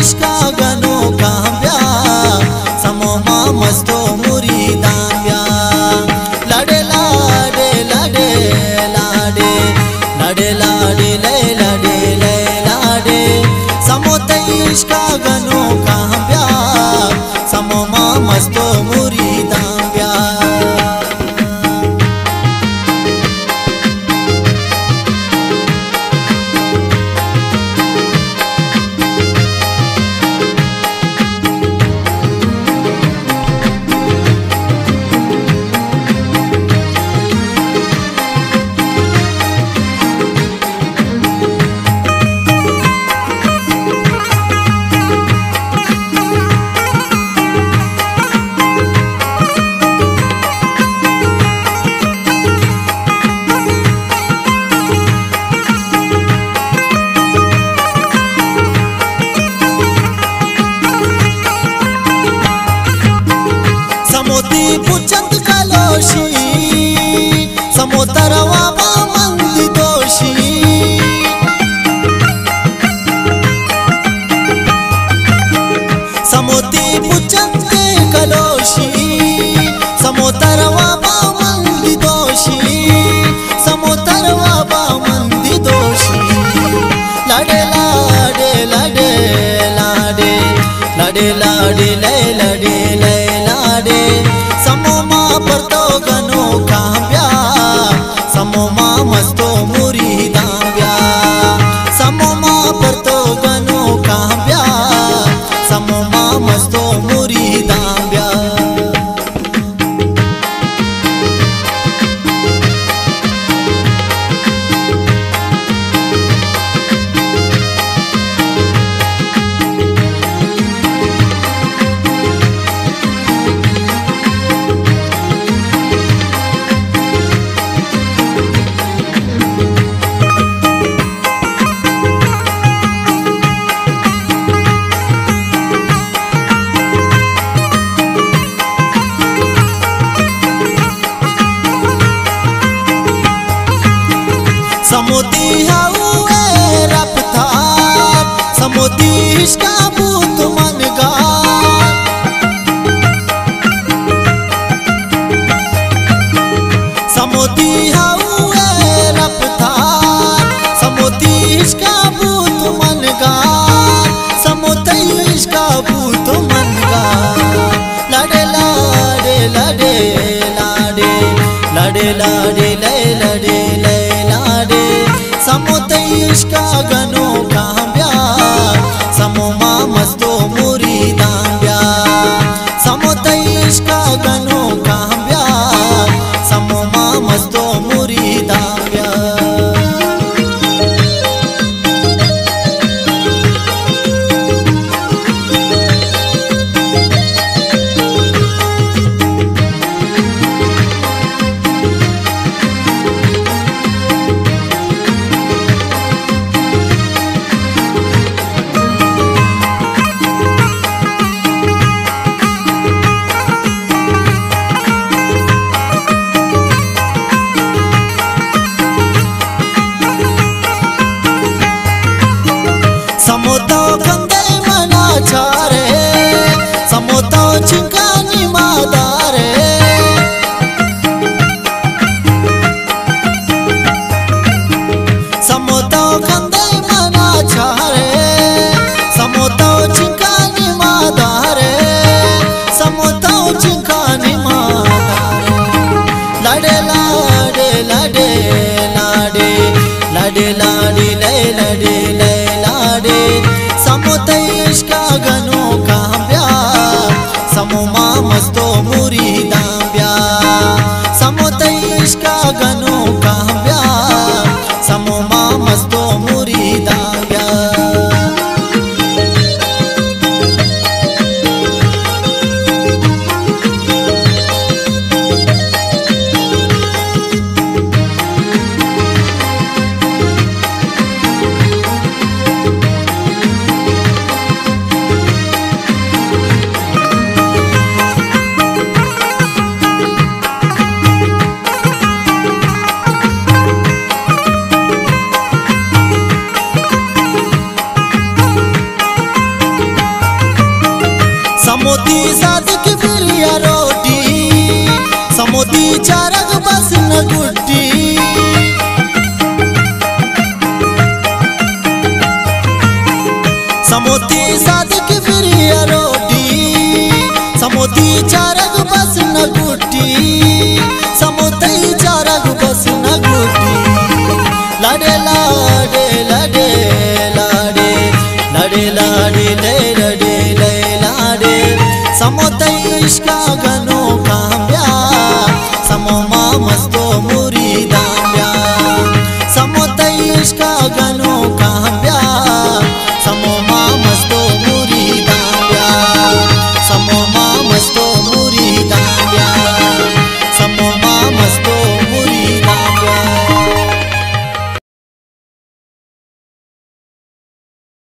इश्का गनो कांब्या समो मा मस्तो मुरीदां ब्या लाडे लाडे लाडे लाडे लाडे लाडे ले लाडे ले लाडे समो ते इश्का गनो कांब्या समो मा मस्तो मुरीदां ब्या पुचंद कलोशी समोतरवा मंदी दोषी समोती पुचंद कलोशी समोतरवा मंदी दोषी समोतरवा मंदी दोषी लाडे लाडे लाडे लाडे लाडे लाडे ले लाडे ले लाडे समो मा परतो गनो कांब्या समो मा मस्तो मुरीदां ब्या समो मा परतो गनो कांब्या समो मा मस्तो मुरीदां ब्या समोती हाउए रफ्तार समोती इश्का बूत मनगार समोती हाउए रफ्तार समोती इश्का बूत मनगार समोती इश्का बूत मनगार लाडे लाडे लाडे लाडे लाडे लाडे ले लाडे ले समो ते इश्का गनो कांब्या समो मा मस्तो मुरीदां ब्या समो ते इश्का गनो कांब्या समो मा मस्तो मुरीदां ब्या समोती सादिक बिरिया रोटी समोती चारग बस न गुड्डी समोती सादिक बिरिया रोटी समोती चारग बस न गुड्डी समोती